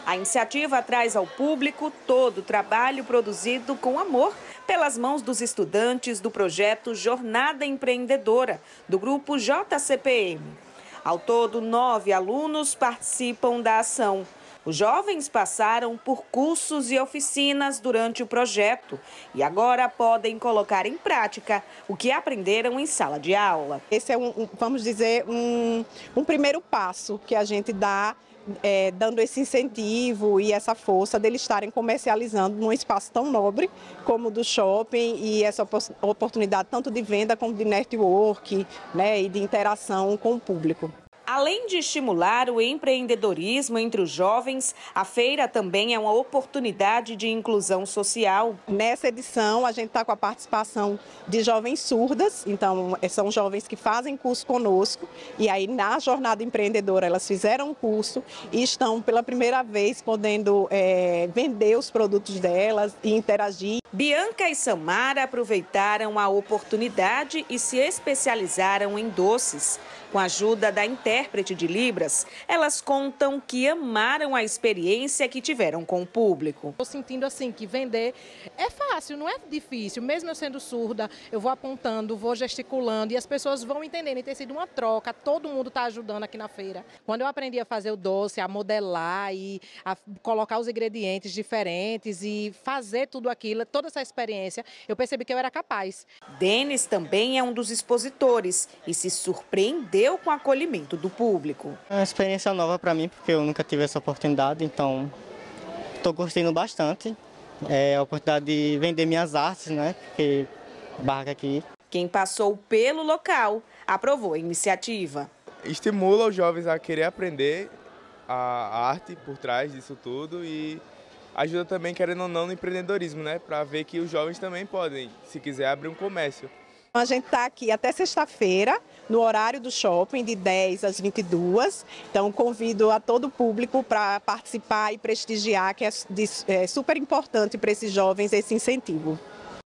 A iniciativa traz ao público todo o trabalho produzido com amor pelas mãos dos estudantes do projeto Jornada Empreendedora, do grupo JCPM. Ao todo, 9 alunos participam da ação. Os jovens passaram por cursos e oficinas durante o projeto e agora podem colocar em prática o que aprenderam em sala de aula. Esse é vamos dizer, um primeiro passo que a gente dá, dando esse incentivo e essa força deles estarem comercializando num espaço tão nobre como o do shopping, e essa oportunidade tanto de venda como de network, né, e de interação com o público. Além de estimular o empreendedorismo entre os jovens, a feira também é uma oportunidade de inclusão social. Nessa edição, a gente está com a participação de jovens surdas, então são jovens que fazem curso conosco, e aí na Jornada Empreendedora elas fizeram um curso e estão pela primeira vez podendo vender os produtos delas e interagir. Bianca e Samara aproveitaram a oportunidade e se especializaram em doces. Com a ajuda da intérprete de Libras, elas contam que amaram a experiência que tiveram com o público. Estou sentindo assim que vender é fácil, não é difícil. Mesmo eu sendo surda, eu vou apontando, vou gesticulando e as pessoas vão entendendo. E tem sido uma troca, todo mundo está ajudando aqui na feira. Quando eu aprendi a fazer o doce, a modelar e a colocar os ingredientes diferentes e fazer tudo aquilo, toda essa experiência, eu percebi que eu era capaz. Denis também é um dos expositores e se surpreendeu com o acolhimento do público. É uma experiência nova para mim, porque eu nunca tive essa oportunidade, então estou gostando bastante. É a oportunidade de vender minhas artes, né? Porque barraca aqui. Quem passou pelo local aprovou a iniciativa. Estimula os jovens a querer aprender a arte por trás disso tudo e ajuda também, querendo ou não, no empreendedorismo, né? Para ver que os jovens também podem, se quiser, abrir um comércio. A gente está aqui até sexta-feira, no horário do shopping, de 10 às 22. Então, convido a todo o público para participar e prestigiar, que é super importante para esses jovens esse incentivo.